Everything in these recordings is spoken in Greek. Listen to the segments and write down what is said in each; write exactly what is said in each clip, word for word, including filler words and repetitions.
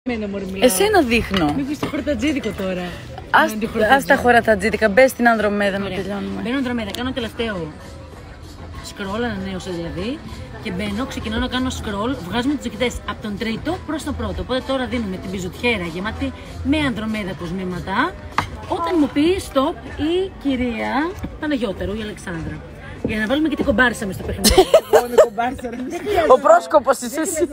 Εσένα δείχνω. Μήπως το χορτατζίδικο τώρα. Ας, ας τα χορτατζίδικα, μπες στην Ανδρομέδα να τελειώνουμε. Μπαίνω Ανδρομέδα, κάνω τελευταίο scroll, ανανέωσα δηλαδή. Και μπαίνω, ξεκινάω να κάνω scroll, βγάζουμε τις ζωκητές από τον τρίτο προς τον πρώτο. Οπότε τώρα δίνουμε την πιζουτιέρα γεμάτη με Ανδρομέδα κοσμήματα. Όταν μου πει stop η κυρία Παναγιώτερου, η Αλεξάνδρα. Για να βάλουμε και την κομπάρσα μες στο παιχνίδι. Ο πρόσκοπος είσαι εσύ.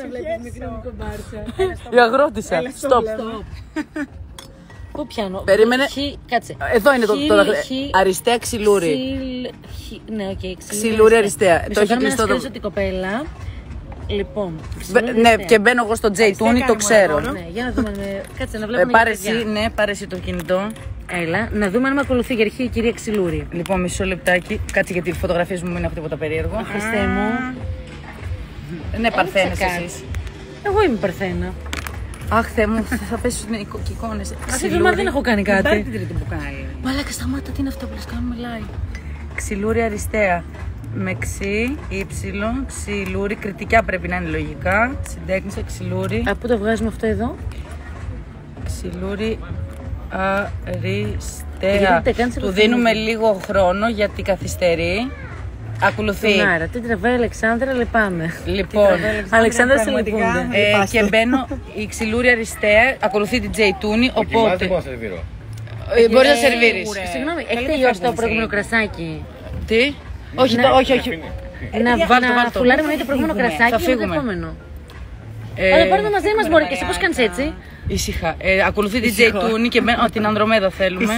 Η αγρότησα. Stop. Πού πιάνω. Περίμενε. Κάτσε. Εδώ είναι το αριστεία ξυλούρι. Ναι, οκ. Ξυλούρι αριστεία. Το έχει κλειστό το. την κοπέλα. Λοιπόν. Ναι, και μπαίνω εγώ στο J Tune, το ξέρω. Ναι, για να δούμε. Κάτσε να βλέπουμε. Πάρε εσύ, ναι, πάρε εσύ το κινητό. Έλα, να δούμε αν με ακολουθεί για αρχή η κυρία Ξυλούρη. Λοιπόν, μισό λεπτάκι. Κάτσε γιατί οι φωτογραφίες μου είναι αυτό τίποτα περίεργο. Χριστέ μου. Ναι, παρθένες εσείς. Εγώ είμαι παρθένα. Αχ, Θεέ μου, θα πέσουν οι εικόνες. Αυτή τη εβδομάδα δεν έχω κάνει κάτι. Πάρε την τρίτη μπουκάλι. Μαλάκα, σταμάτα, τι είναι αυτό που λες, κάνουμε live. Ξυλούρι αριστεία. Με ξύ, ύψιλον, ξυλούρι, κριτικά πρέπει να είναι λογικά. Συντέκνησε, ξυλούρι. Από πού το βγάζουμε αυτό εδώ? Ξυλούρι αριστεία. Του δίνουμε λίγο χρόνο γιατί καθυστερεί. Ακολουθεί. Άρα, τι τραβάει η Αλεξάνδρα, λυπάμαι. Λοιπόν, Αλεξάνδρα σε λυπούνται. Ε, και μπαίνω η ξυλούρη αριστεία, ακολουθεί την J Tune, οπότε. Ε, Μπορείς να σερβίρεις. Συγγνώμη, έχει τελειώσει το προηγούμενο κρασάκι? Τι? Όχι, το, όχι, όχι. Να φουλάρουμε το προηγούμενο κρασάκι και το επόμενο. Αλλά πάρουμε μαζί μας, μπορεί και εσύ πώς κάνεις έτσι? Ήσυχα. Ακολουθεί την J Tune και μπαίνω. Την Ανδρομέδα θέλουμε.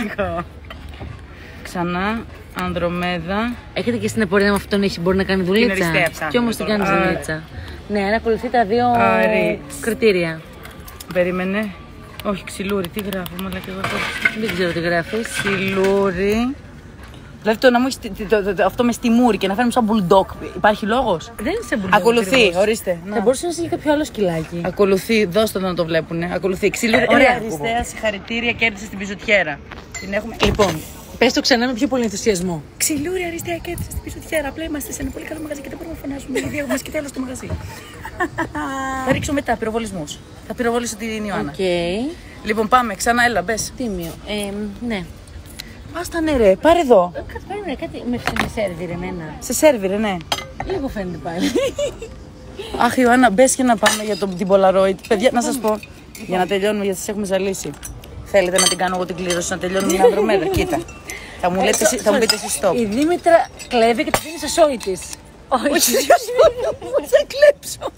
Ξανά. Ανδρομέδα. Έχετε και στην απορία με αυτόν έχει μπορεί να κάνει δουλίτσα? Κι όμως την κάνει δουλίτσα. Ναι, αν ακολουθεί τα δύο κριτήρια. Περίμενε. Όχι, ξυλούρι, τι γράφω, αλλά και εγώ δεν ξέρω τι γράφεις. Ξυλούρι. Δηλαδή το να μου έχει αυτό με στη μούρη και να φέρνουμε σαν μπουλντόκ. Υπάρχει λόγος? Δεν είναι σαν μπουλντόκ. Ακολουθεί, ορίστε. Θα μπορούσε να είσαι κάποιο άλλο σκυλάκι. Ακολουθεί, δώστε το να το βλέπουνε. Ακολουθεί. Ξυλούρι. Ωραία, αριστεία, συγχαρητήρια, κέρδισε την πιζουτιέρα. Την έχουμε. Λοιπόν. Πες το ξανά με πιο πολύ ενθουσιασμό. Ξυλούρι αριστεία και έτσι στην πιζουτιέρα. Απλά είμαστε σε ένα πολύ καλό μαγαζί και δεν μπορούμε να φωνάσουμε. Γιατί έχουμε και τέλος στο μαγαζί. Θα ρίξω μετά πυροβολισμούς. Θα πυροβολήσω την Ιωάννα. Okay. Λοιπόν, πάμε ξανά, έλα, μπες. Τίμιο. Ε, ναι. Άστα ναι, ρε, πάρε εδώ. Κάτι πάρε κάτι με, με σέρβιρε εμένα. Σε σέρβιρε, ναι. Λίγο φαίνεται πάλι. Αχ, Ιωάννα, μπες και να πάμε για το, την Polaroid. Παιδιά, να σας πω. Για να τελειώνουμε, γιατί σας έχουμε ζαλίσει. Θέλετε να την κάνω εγώ την κλήρωση, να τελειώνουμε την Ανδρομέδα? Κοίτα. Θα μου, λέτε, θα μου πείτε εσείς stop. Η Δήμητρα κλέβει και τη δίνει σε σόι της. Όχι, θα κλέψω.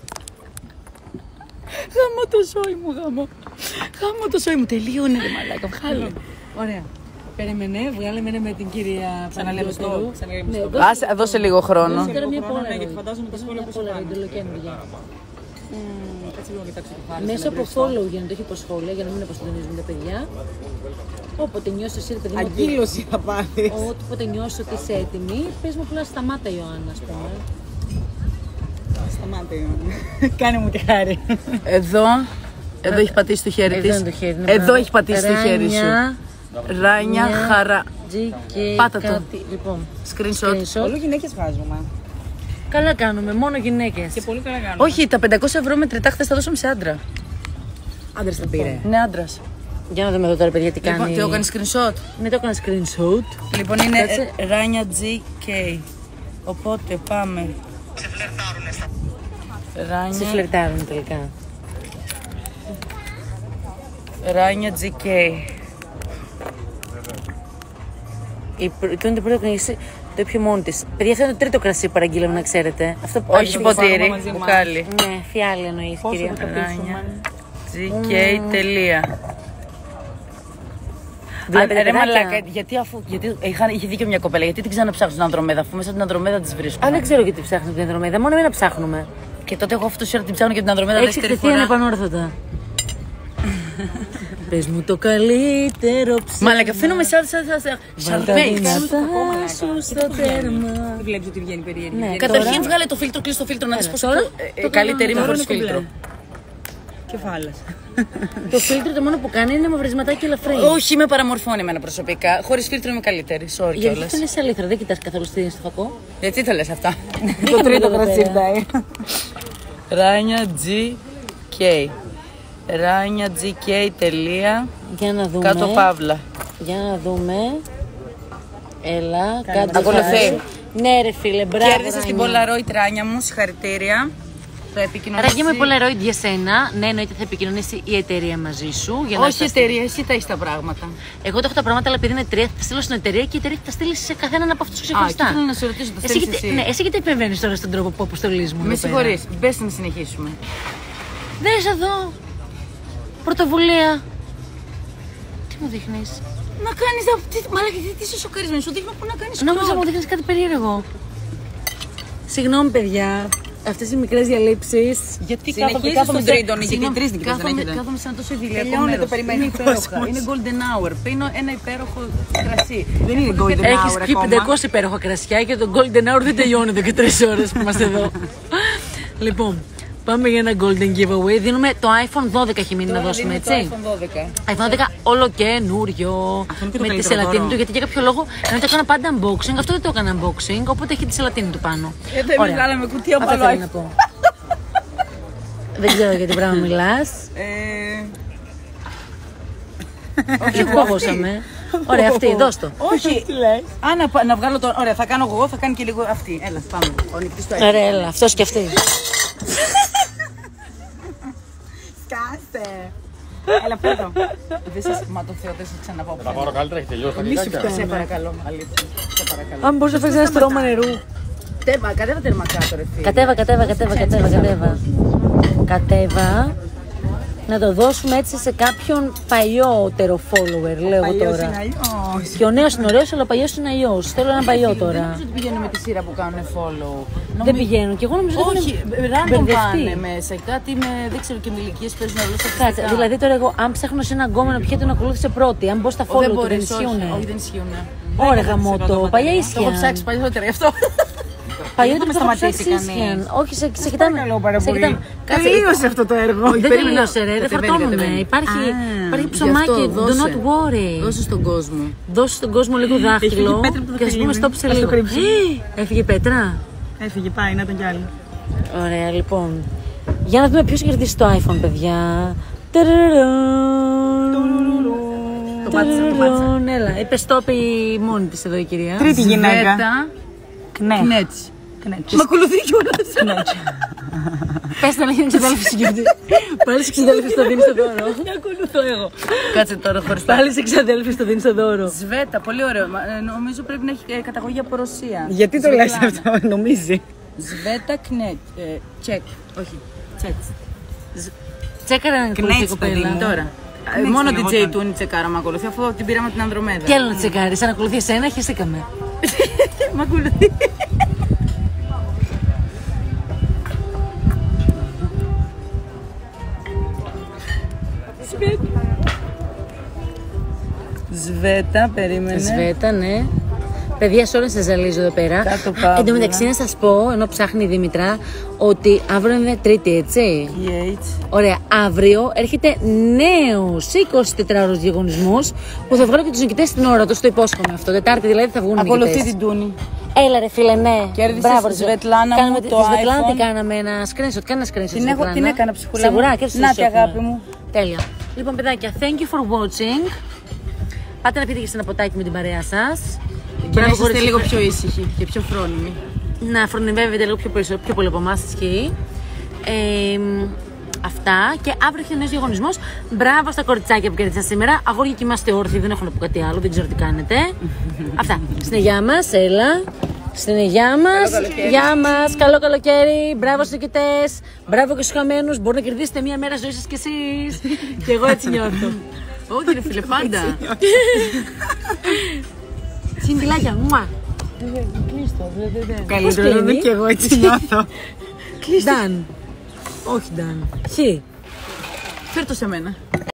Γάμω το σόι μου, γάμω. Γάμω το σόι μου, τελείωνε ρε μαλάκα, βγάλε. Ωραία. Περίμενε, βγάλε με με την κυρία Παναγιώτου. Άσε, δώσε λίγο χρόνο. Τώρα μια πολλά, γιατί φαντάζομαι τα σχόλια πώς θα μέσα από follow για να το έχει υποσχόλια, για να μην αποστολίζουν τα παιδιά. Όποτε νιώσεις εσύ, παιδί μου. Αγκύλωση θα πάρεις. Όποτε νιώσεις ότι είσαι έτοιμη, πες μου απλά σταμάτα, Ιωάννα, ας πούμε. Σταμάτα, Ιωάννα. Κάνε μου τη χάρη. Εδώ, εδώ έχει πατήσει το χέρι της. Εδώ έχει πατήσει το χέρι σου. Ράνια, χαρά. Πάτα το. Λοιπόν, screenshot. Όλο γυναίκες βάζουμε. Καλά κάνουμε, μόνο γυναίκες. Και πολύ καλά κάνουμε. Όχι, τα πεντακόσια ευρώ μετρητά χθες τα δώσαμε σε άντρα. Άντρας τα πήρε. Ναι, άντρας. Για να δούμε εδώ τώρα, παιδιά, τι κάνει. Λοιπόν, το έκανε screenshot. Ναι, το έκανα screenshot. Λοιπόν, είναι Ράνια τζι κέι. Οπότε πάμε. Σε φλερτάρουνε στα. Ράνια. Σε φλερτάρουν τελικά. Ράνια τζι κέι. Η πρώτη κρασί το είπε μόνη της. Παιδιά, αυτό είναι το τρίτο κρασί που παραγγείλαμε, να ξέρετε. Αυτό που όχι ποτήρι, μπουκάλι. Ναι, φιάλη εννοείς, κυρία. Ράνια τζι κέι τελεία. Βλέπετε, ρε μαλάκα, γιατί αφού γιατί είχα, είχε δίκιο μια κοπέλα, γιατί την ξαναψάχνω στην Ανδρομέδα, αφού μέσα την Ανδρομέδα τις βρίσκω. Α, δεν ξέρω γιατί ψάχνω την Ανδρομέδα, μόνο εμένα ψάχνουμε. Και τότε εγώ αυτό την ψάχνω και την Ανδρομέδα δεύτερη φορά. Έχεις ανεπανόρθωτα. Πες μου το καλύτερο ψέμα. Μαλάκα, αφήνουμε σαν σαλμέιτς. Σου στο τέρμα. Βλέπεις ότι βγαίνει περίεργη. Καταρχήν βγάλε το φίλτρο, κλείσει το φίλτρο, να δεις πως καλύτερη με χωρίς φίλτρο. Κεφάλας. Το φίλτρο το μόνο που κάνει είναι μαυρισματάκι ελαφρύ. Όχι, με παραμορφώνει εμένα προσωπικά. Χωρίς φίλτρο είμαι καλύτερη. Sorry γιατί κιόλας. αυτό είναι αλήθεια, δεν κοιτάς καθόλου στο φακό. Γιατί το λες αυτά? Το τρίτο κρασί φτάει. Ράνια τζι κέι. Ράνια τζι κέι τελεία. Για να δούμε. Κάτω παύλα. Για να δούμε. Έλα, κάτω. Ακολουθεί. Ναι, ρε φίλε, μπράβο. Κέρδισε την Polaroid Ράνια μου, συγχαρητήρια. Θα επικοινωνήσει. Ράγια με Polaroid για σένα. Ναι, εννοείται θα επικοινωνήσει η εταιρεία μαζί σου. Για να Όχι η εταιρεία, εσύ τα έχει τα πράγματα. Εγώ τα έχω τα πράγματα, αλλά επειδή είναι τρία, θα τα στείλω στην εταιρεία και η εταιρεία θα τα στείλει σε καθέναν από αυτού Α, ξεχωριστά. και θέλω να σε ρωτήσω, το Εσύ θέλεις γιατί, εσύ. ναι, εσύ γιατί επεμβαίνεις τώρα στον τρόπο που αποστολής μου. Με συγχωρείς, μπες να συνεχίσουμε. Δες εδώ. Πρωτοβουλία. Τι μου δείχνεις? Να κάνεις, μαλάκα, τι είσαι σοκαρισμένη, σου δείχνω που να κάνεις Νόμιζα scroll. μου δείχνεις κάτι περίεργο. Συγγνώμη, παιδιά. Αυτές οι μικρές διαλύψεις. Γιατί Συνεχίζεις κάθομαι στον σε- τρίτον, γιατί Συγγνώμη, τρεις νίκες δεν κάθομαι- έχετε. Κάθομαι σε ένα τόσο ιδηλιακό Τελειώνει, μέρος. το περιμένει Είναι ο υπέροχα. κόσμος. Είναι golden hour. Πίνω ένα υπέροχο κρασί. Δεν είναι golden Έχεις hour πιει ακόμα. πεντακόσια υπέροχα κρασιά και το Golden Hour δεν τελειώνει εδώ και τρεις ώρες που είμαστε εδώ. Λοιπόν, πάμε για ένα Golden Giveaway. Δίνουμε το iPhone δώδεκα έχει μείνει να Τώρα δώσουμε, δίνουμε έτσι. το iPhone δώδεκα. iPhone δώδεκα όλο καινούριο. Αυτό είναι και το Με τη καλύτερο σελατίνη δώρο. του, γιατί για κάποιο λόγο ενώ το έκανα πάντα unboxing, αυτό δεν το έκανα unboxing, οπότε έχει τη σελατίνη του πάνω. Ε, δεν Ωραία. βγάλαμε κουτί από Αυτό άλλο θέλω να iPhone. πω. Δεν ξέρω για τι πράγμα μιλάς. Ε, Όχι, πόγωσαμε. Ωραία, αυτή, δώσ' το. Όχι. Τι λες? Α, να, πα- να βγάλω το. Ωραία, θα κάνω εγώ, θα κάνει και λίγο αυτή. Έλα, πάμε. Ο νικητής του iPhone. Ωραία, έλα, αυτός και αυτή. Σκάστε. Έλα, πρώτο. Δεν σας, μα το Θεό, δεν σας ξαναπάω. Θα πάρω καλύτερα, έχει τελειώσει τα Μη σου κιλάκια. Σε παρακαλώ, αλήθεια. Σε παρακαλώ. Αν μπορείς να φέρεις ένα στρώμα νερού. Τέρμα, κατέβα τέρμα κάτω, ρε φίλε. Κατέβα, κατέβα, κατέβα, κατέβα, κατέβα. Κατέβα. Να το δώσουμε έτσι σε κάποιον παλιότερο follower, λέω εγώ Παλιός τώρα. είναι αλλιώς. Και ο νέος είναι ωραίος, αλλά ο παλιός είναι αλλιώς. Θέλω έναν παλιό Δεν τώρα. νομίζω ότι πηγαίνουν με τη σειρά που κάνουν follow. Δεν Νομίζω- πηγαίνουν. Και εγώ νομίζω ότι Όχι, έχουν random μπερδευτεί. πάνε μέσα. Κάτι με, δεν ξέρω, και με ηλικίες παίζουν αλλιώς Κάτσε, αυτιστικά. δηλαδή τώρα εγώ, αν ψάχνω σε έναν γκόμενο ποια τον ακολούθησε πρώτη, αν μπω στα Ο, follow δεν του, δεν μπορείς, όχι, ισχύουνε. όχι, δεν ισχύουν. Ωραία, γαμώτο. Παλιά Το ίσχυαν. έχω ψάξει παλιότερα γι' αυτό. Παλιότερα με το έχω σταματήσει ψάξει, κανείς. ίσχυαν. Όχι, σε, σε κοιτάμε. Παρακαλώ πάρα σε πολύ. κοιτάμε. Κάτσε, Τελείωσε αυτό το έργο. δεν περίμενα. τελείωσε ρε, δεν Κατεβαίνει, φορτώνουμε. κατεβαίνει. Υπάρχει, Α, υπάρχει Γι' ψωμάκι, αυτό, do δώσε. not worry. Δώσε στον κόσμο. Δώσε στον κόσμο λίγο δάχτυλο η πέτρα από το και ας πούμε δαχτυλίδι. stop σε Ας το λίγο. κρύψω. Ε, Έφυγε η πέτρα. Έφυγε, πάει, να τον κι άλλο. Ωραία, λοιπόν. Για να δούμε ποιος κερδίσει το iPhone, παιδιά. Ταραραν. Το πάτησα, το πάτησα. Ταραραν. Έλα, είπε stop η μόνη της εδώ η κυρία. Τρίτη γυναίκα. Σβέτα Ναι. Κνέτς. Κνέτς. Μ' ακολουθεί κιόλας. Πες να γίνει ξεδέλφη συγκεκριμένη. Πάλι σε ξεδέλφη το δίνεις το δώρο. Ακολουθώ εγώ. Κάτσε τώρα χωριστά. Πάλι σε ξεδέλφη το δίνεις το δώρο. Σβέτα, πολύ ωραίο. Μα, ε, Νομίζω πρέπει να έχει ε, καταγωγή από Ρωσία. Γιατί το λες Σβετλάνα. αυτό, νομίζει. Σβέτα Κνέτ. ε, Τσεκ. Όχι. Τσέτς. Τσέκαρα να ακολουθεί η Κνέτς, παιδί κοπέλα. μου. Τώρα. Ε, Κνέτς Μόνο το την λεγόταν. τζέι Τούνι τσεκάρα με ακολουθεί, αφού την πήραμε από την Ανδρομέδα. Τι άλλο να τσεκάρεις, αν ακολουθεί εσένα, χεστήκαμε. Μ' ακολουθεί. Σβέτα, περίμενε. Σβέτα, ναι. Παιδιά, σε όλες σας ζαλίζω εδώ πέρα. Κάτω παύλα. Εν τω μεταξύ να σας πω, ενώ ψάχνει η Δήμητρα, ότι αύριο είναι Τρίτη, έτσι. Yates. Ωραία, αύριο έρχεται νέος εικοσιτετράωρος διαγωνισμός που θα βγάλω και τους νικητές στην ώρα τους, το υπόσχομαι αυτό. Τετάρτη δηλαδή θα βγουν οι Ακολουθεί νικητές. την Τούνη. Έλα ρε φίλε, ναι. Κέρδισες, Μπράβο, ρε, Σβετλάνα κάναμε μου, τη- το τη Σβετλάνα iPhone. τι κάναμε, ένα screenshot, κάνε ένα screenshot. Την στη έχω- Σβετλάνα. την έκανα, ψυχούλα μου. Σίγουρα, και Να τη, αγάπη μου. Τέλεια. Λοιπόν, παιδάκια, thank you for watching. Πάτε να πείτε και σε ένα ποτάκι με την παρέα σας. Και να Μπράβο, είσαστε κορίτσια. λίγο πιο ήσυχοι και πιο φρόνιμοι. Να φρονιμεύετε λίγο πιο, περισσο- πιο πολύ από εμάς ισχύει. Ε, μ, αυτά και αύριο έχει νέος διαγωνισμός. Μπράβο στα κοριτσάκια που κέρδισαν σήμερα. Αγόρια και είμαστε όρθιοι, δεν έχω να πω κάτι άλλο, δεν ξέρω τι κάνετε. Αυτά. Στην υγειά μας, έλα. Στην υγειά μας. Γεια μας. Καλό καλοκαίρι. Μπράβο στους νικητές. Μπράβο και στους χαμένους. Μπορεί να κερδίσετε μία μέρα ζωή σας κι εσείς. Και εγώ έτσι νιώθω. Όχι, ρε φίλε, πάντα. Φιλάκια. Μουα. Καλύτερο να δω και εγώ έτσι νιώθω. Done. Όχι done. Χι. Φέρ' το σε μένα.